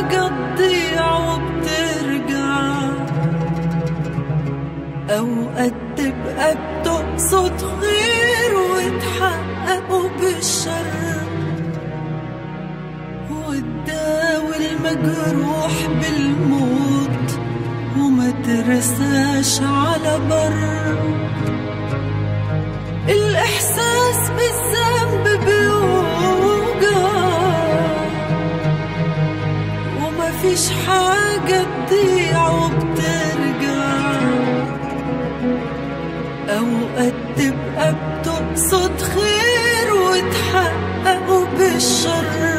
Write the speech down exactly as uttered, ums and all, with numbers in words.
حاجة تضيع وبترجع، أوقات تبقى بتقصد خير وتحققه بالشر، وتداوي المجروح بالموت وما ترساش على بر. الإحساس بالذنب بيوجع، وما فيش حاجة تضيع وبترجع، أوقات تبقى بتقصد خير وتحققه بالشر،